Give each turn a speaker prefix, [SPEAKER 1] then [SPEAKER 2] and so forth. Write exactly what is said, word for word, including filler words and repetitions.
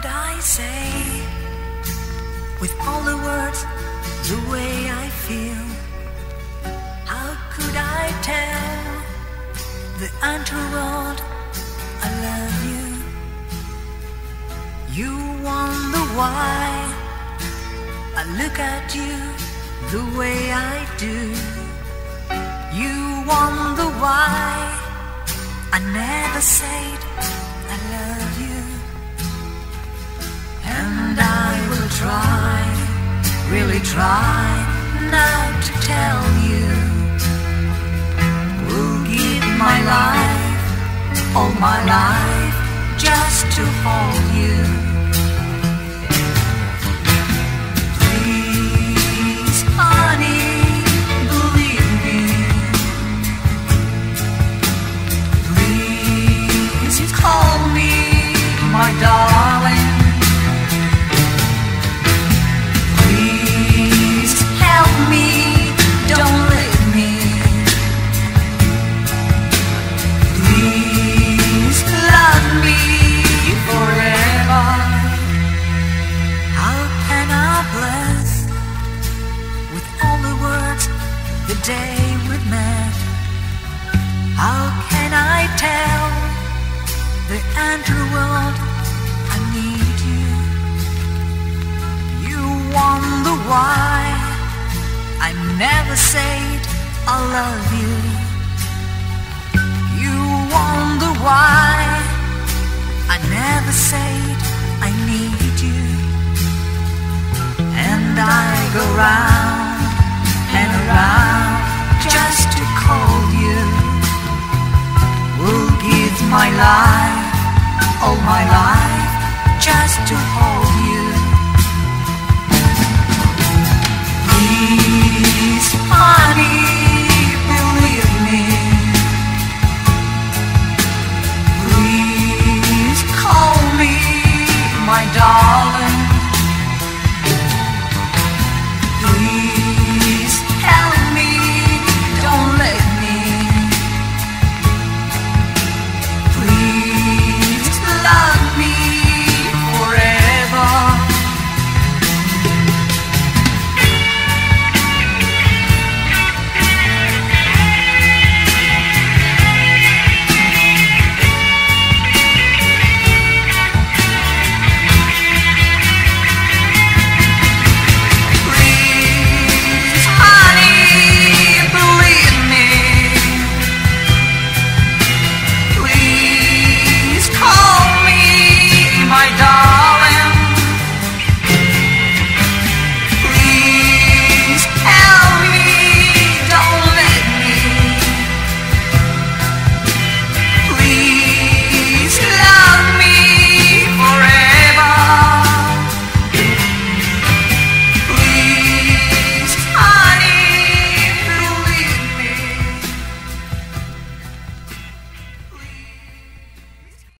[SPEAKER 1] could I say with all the words the way I feel? How could I tell the underworld I love you? You wonder why I look at you the way I do. You wonder why I never said I love you. And I will try, really try now to tell you. Will give my life, all my life, just to hold you. Please, honey, believe me. Please call me my darling. Please help me, don't leave me. Please love me forever. How can I bless with all the words the day we met? How can I tell the underworld I need you? You wonder why I never said I love you. You wonder why I never said I need you. And I go round and around just to call you. Will give my life, all my life, just to hold